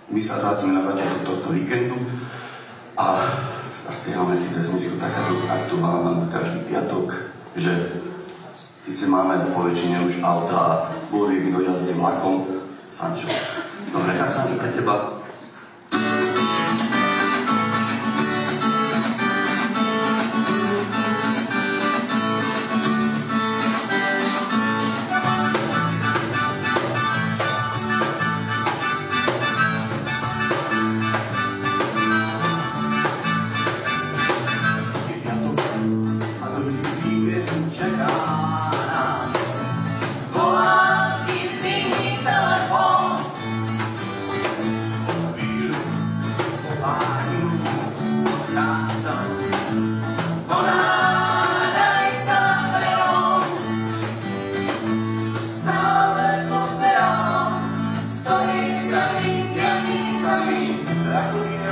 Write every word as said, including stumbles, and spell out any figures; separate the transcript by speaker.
Speaker 1: My sa vrátime na začiatok tohto víkendu a zaspievame si pesničku taká dosť aktuálna na každý piatok, že síce máme po väčšine už auta a boli kto jazdí vlakom. Sančo. Dobre, tak Sančo pre teba.
Speaker 2: Stojí, stojí, stojí, stojí,